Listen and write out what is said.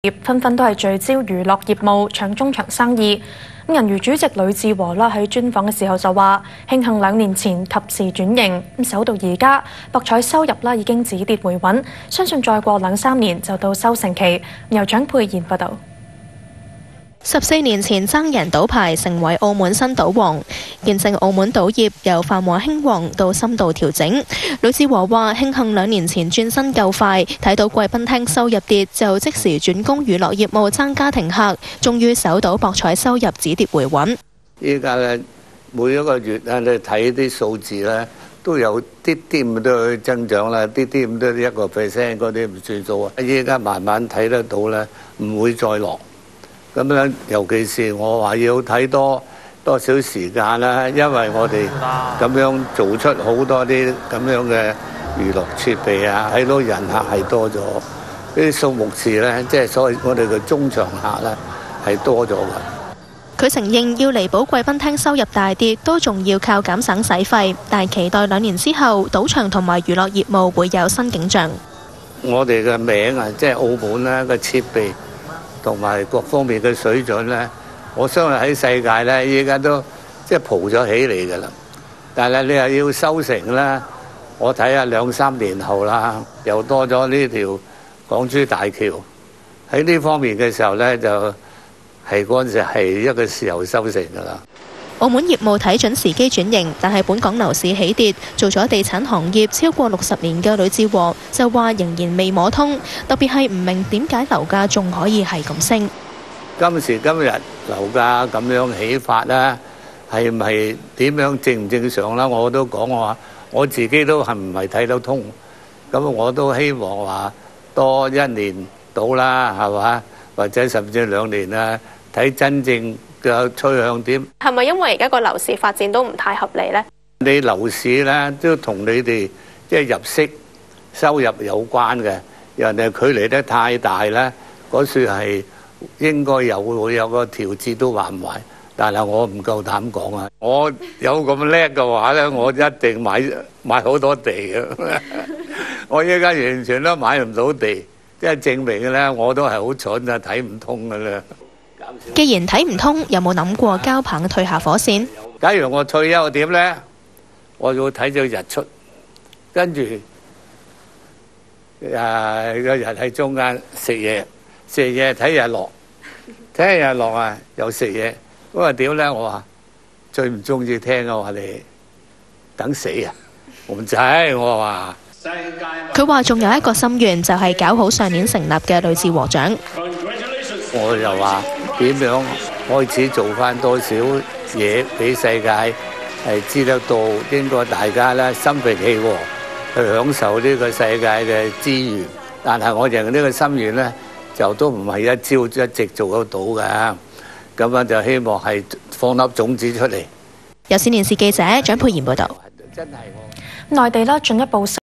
業紛紛都係聚焦娛樂業務搶中場生意。銀娛主席呂志和喺專訪嘅時候就話，慶幸2年前及時轉型，守到而家博彩收入已經止跌回穩，相信再過2-3年就到收成期。由蔣佩賢報道。 14年前爭贏賭牌，成為澳門新賭王，見證澳門賭業由繁華興旺到深度調整。呂志和話：慶幸2年前轉身夠快，睇到貴賓廳收入跌，就即時轉攻娛樂業務爭家庭客，終於守到博彩收入止跌回穩。 依家咧每一個月咧，你睇啲數字咧都有啲咁多增長啦，啲咁多1%嗰啲唔算數啊！依家慢慢睇得到咧，唔會再落。咁樣，尤其是我話要睇多少時間啦，因為我哋咁樣做出好多啲咁樣嘅娛樂設備啊，睇到人客係多咗，呢啲數目字咧，即係所謂我哋嘅中場客咧係多咗㗎。 佢承認要彌補貴賓廳收入大跌，都仲要靠減省使費，但期待2年之後，賭場同埋娛樂業務會有新景象。 我哋嘅名啊，即係澳門咧嘅設備同埋各方面嘅水準咧，我相信喺世界咧依家都即係蒲咗起嚟㗎啦。但係你又要收成咧，我睇下2-3年後啦，又多咗呢條港珠大橋喺呢方面嘅時候咧，就係嗰陣時係一個時候收成㗎啦。 澳門業務睇準時機轉型，但係本港樓市起跌，做咗地產行業超過60年嘅呂志和就話仍然未摸通，特別係唔明點解樓價仲可以係咁升。 今時今日樓價咁樣起法咧，係唔係點樣正唔正常啦？我都講話我自己都係唔係睇得通，咁我都希望話多1年到啦，係嘛？或者甚至2年啦，睇真正嘅趨向點。 係咪因為而家個樓市發展都唔太合理呢？ 你樓市咧都同你哋即係入息收入有關嘅，人哋距離得太大咧，嗰處係應該會有個調節都話唔埋。但係我唔夠膽講啊！我有咁叻嘅話咧，我一定買好多地嘅。我依家完全都買唔到地，即係證明咧，我都係好蠢啊，睇唔通㗎啦。 既然睇唔通，有冇諗過交棒退下火線？ 假如我退休點咧，我要睇咗日出，跟住個日喺中間食嘢睇日落，睇日落啊又食嘢。咁啊點咧？我話最唔中意聽嘅話你等死啊！我唔制，我話。 佢話仲有一個心願，就係搞好上年成立嘅呂志和獎。 我就話點樣開始做翻多少嘢俾世界係知得到，應該大家咧心平氣和去享受呢個世界嘅資源。但係我認為呢個心願咧就都唔係一朝一夕做得到嘅。咁樣就希望係放粒種子出嚟。 有線電視記者蔣佩賢報導。 內地進一步